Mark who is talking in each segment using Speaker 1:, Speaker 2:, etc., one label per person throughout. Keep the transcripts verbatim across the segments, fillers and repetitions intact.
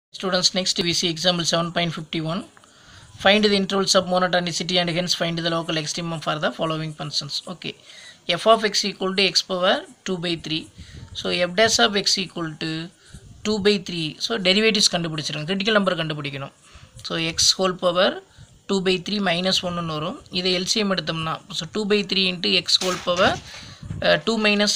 Speaker 1: Students, next we see example seven point five one. Find the intervals of monotonicity and hence find the local extremum for the following functions. Okay, f of x equal to x power two by three. So f dash of x equal to two by three. So derivatives கண்டுபிடிச்சிருங்க, critical number கண்டுபிடிக்கணும். So x whole power two by three minus one ன்னு வரும். இதை L C M எடுத்தோம்னா so two by three into x whole power uh, two minus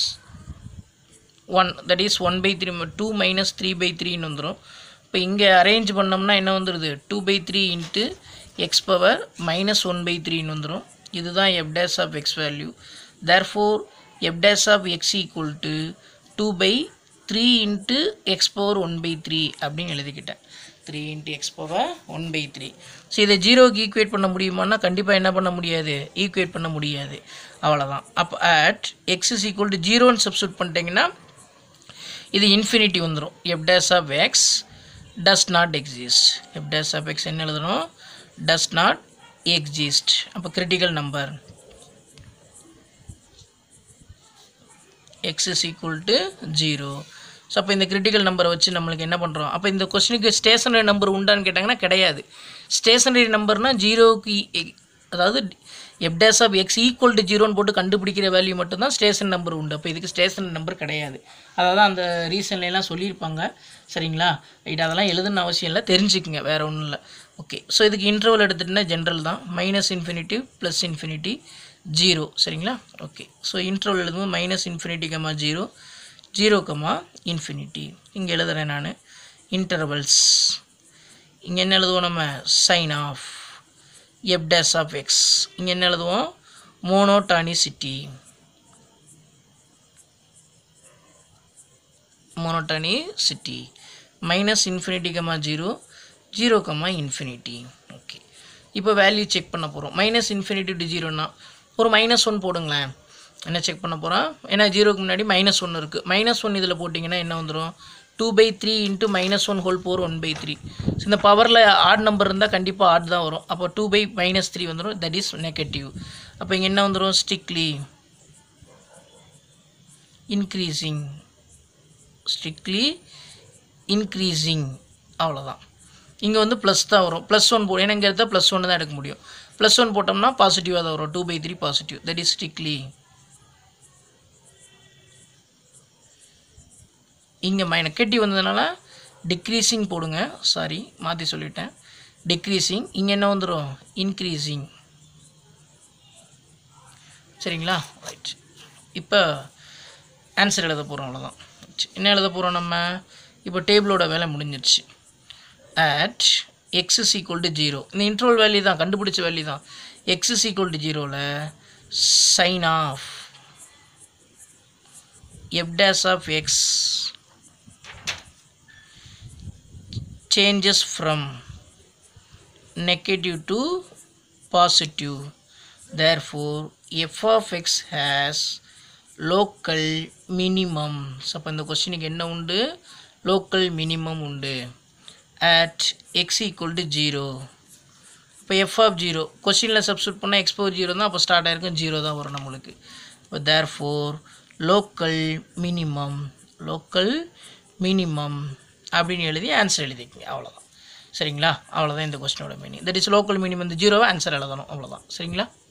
Speaker 1: one, that is one by three, two minus three by three ன்னு வந்துரும். இப்போ இங்கே arrange பண்ணோம்னா என்ன வந்துடுது, two by three into x power minus one by த்ரீன்னு வந்துடும். இதுதான் f dash of x value. Therefore f dash of x equal to two by three into x power one by three அப்படின்னு எழுதிக்கிட்டேன். Three into x power one by three. So இதை ஜீரோக்கு equate பண்ண முடியுமான்னா கண்டிப்பாக என்ன பண்ண முடியாது, ஈக்குவேட் பண்ண முடியாது. அவ்வளோதான். அப்போ at x is equal to ஜீரோன்னு சப்ஸ்டியூட் பண்ணிட்டீங்கன்னா இது இன்ஃபினிட்டி வந்துடும். F dash of x does not exist. F dash of x என்ன எழுதணும், does not exist. அப்போ critical number x is equal to zero. So அப்போ இந்த கிரிட்டிக்கல் நம்பரை வச்சு நம்மளுக்கு என்ன பண்ணுறோம், அப்போ இந்த கொஸ்டினுக்கு ஸ்டேஷனரி நம்பர் உண்டான்னு கேட்டாங்கன்னா கிடையாது. ஸ்டேஷனரி நம்பர்னால் ஜீரோக்கு, அதாவது f dash of x equal to ஜீரோன்னு போட்டு கண்டுபிடிக்கிற வேல்யூ மட்டும்தான் ஸ்டேஷன் நம்பர் உண்டு. அப்போ இதுக்கு ஸ்டேஷன் நம்பர் கிடையாது. அதாவது அந்த ரீசன்லாம் சொல்லியிருப்பாங்க. சரிங்களா, ரைட், அதெல்லாம் எழுதுன்னு அவசியம் இல்லை, தெரிஞ்சுக்குங்க, வேறு ஒன்றும் இல்லை. ஓகே, ஸோ இதுக்கு இன்டர்வல் எடுத்துகிட்டுனா ஜென்ரல் தான், minus infinity plus infinity zero. சரிங்களா, ஓகே. ஸோ இன்டர்வல் எழுதும்போது minus infinity comma zero, zero comma infinity. இங்கே எழுதுகிறேன் நான் இன்டர்வல்ஸ். இங்கே என்ன எழுதுவோம் நம்ம, sign of f dash of x. இங்கே என்ன எழுதுவோம், monotonicity, monotonicity minus infinity comma zero, zero comma infinity. Okay, இப்போ வேல்யூ செக் பண்ண போகிறோம். மைனஸ் இன்ஃபினிட்டி டு ஜீரோன்னா ஒரு மைனஸ் ஒன் போடுங்களேன். என்ன செக் பண்ண போகிறோம், ஏன்னா ஜீரோக்கு முன்னாடி மைனஸ் ஒன்று இருக்குது. மைனஸ் ஒன் இதில் போட்டிங்கன்னா என்ன வந்துடும், two by three into minus one whole power one by three. So இந்த பவரில் ஆட் நம்பர் இருந்தால் கண்டிப்பாக ஆட் தான் வரும். அப்போ டூ பை மைனஸ் த்ரீ வந்துடும், தட் இஸ் நெகட்டிவ். அப்போ இங்கே என்ன வந்துடும், ஸ்ட்ரிக்ட்லி இன்க்ரீஸிங், ஸ்ட்ரிக்ட்லி இன்க்ரீஸிங். அவ்வளோதான். இங்கே வந்து ப்ளஸ் தான் வரும், ப்ளஸ் ஒன் போ, ஏன்னா இங்கே எடுத்தால் ப்ளஸ் ஒன்று தான் எடுக்க முடியும். ப்ளஸ் ஒன் போட்டோம்னா பாசிட்டிவாக தான் வரும், two by three positive, that is strictly. இங்கே மை நெகட்டிவ் வந்ததுனால டிக்ரீஸிங் போடுங்க, சாரி மாற்றி சொல்லிட்டேன், டிக்ரீஸிங். இங்கே என்ன வந்துடும், இன்க்ரீஸிங். சரிங்களா, ரைட். இப்போ ஆன்சர் எழுத போகிறோம், அவ்வளோதான். என்ன எழுத போகிறோம் நம்ம, இப்போ டேபிளோட வேலை முடிஞ்சிருச்சு. At x is equal to zero, இந்த இன்ட்ரோல் வேல்யூ தான், கண்டுபிடிச்ச வேல்யூ தான். எக்ஸ் இஸ் ஈக்குவல் டு ஜீரோவில் sign of f dash of x changes from negative to positive. Therefore f of x has local minimum. So அப்போ இந்த கொஸ்டினுக்கு என்ன உண்டு, லோக்கல் மினிமம் உண்டு at x equal to zero. இப்போ f of zero கொஸ்டினில் substitute பண்ணால் x பவர் ஜீரோ தான், அப்போ ஸ்டார்ட் ஆகிருக்கும், ஜீரோ தான் வரும் நம்மளுக்கு. இப்போ therefore local minimum, local minimum அப்படின்னு எழுதி ஆன்சர் எழுதிக்கிங்க, அவ்வளோதான். சரிங்களா, அவ்வளோதான் இந்த கொஸ்டினோட meaning. That is local minimum, இந்த ஜீரோவை ஆன்சர் எழுதணும், அவ்வளோதான். சரிங்களா.